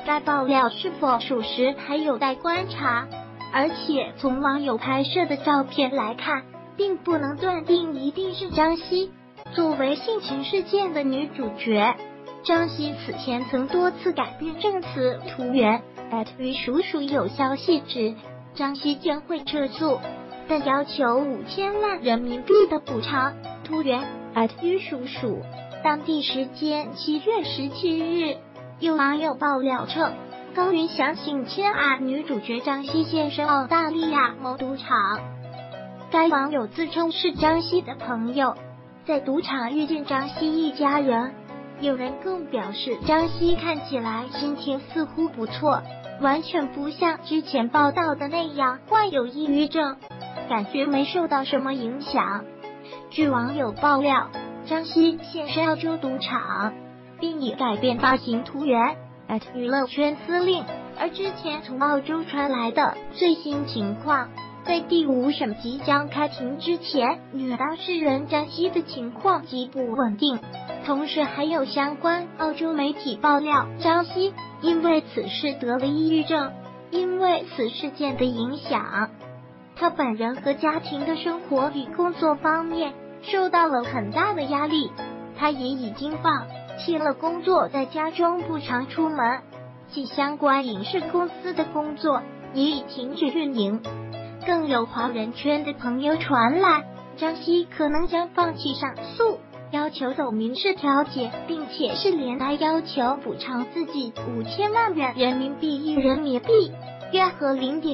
该爆料是否属实还有待观察，而且从网友拍摄的照片来看，并不能断定一定是张希。作为性侵事件的女主角，张希此前曾多次改变证词图源，与属属有消息指张希将会撤诉，但要求5000万人民币的补偿。图源与属属。当地时间7月17日，有网友爆料称，高云翔性侵案女主角张希现身澳大利亚某赌场。该网友自称是张希的朋友，在赌场遇见张希一家人。有人更表示，张希看起来心情似乎不错，完全不像之前报道的那样患有抑郁症，感觉没受到什么影响。据网友爆料，张希现身澳洲赌场，并已改变发行图源娱乐圈司令。而之前从澳洲传来的最新情况，在第5审即将开庭之前，女当事人张希的情况极不稳定。同时还有相关澳洲媒体爆料，张希因为此事得了抑郁症，因为此事件的影响，他本人和家庭的生活与工作方面受到了很大的压力。他也已经放弃了工作，在家中不常出门，其相关影视公司的工作也已停止运营。更有华人圈的朋友传来，张希可能将放弃上诉，要求走民事调解，并且是连带要求补偿自己5000万元人民币1人民币，约合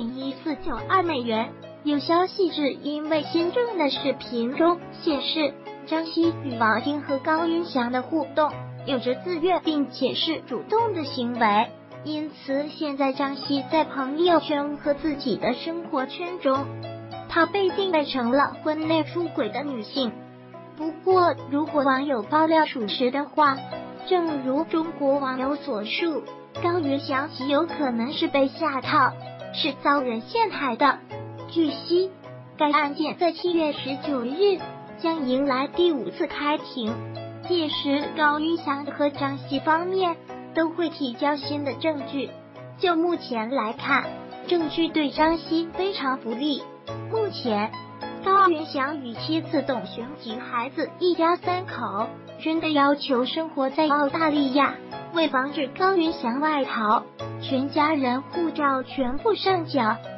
0.1492美元。有消息指，因为新政的视频中显示，张希与王晶和高云翔的互动有着自愿并且是主动的行为，因此现在张希在朋友圈和自己的生活圈中，她被定位成了婚内出轨的女性。不过，如果网友爆料属实的话，正如中国网友所述，高云翔极有可能是被下套，是遭人陷害的。据悉，该案件在7月19日将迎来第5次开庭，届时高云翔和张希方面都会提交新的证据。就目前来看，证据对张希非常不利。目前高云翔与妻子董璇及孩子一家3口均被要求生活在澳大利亚。为防止高云翔外逃，全家人护照全部上缴。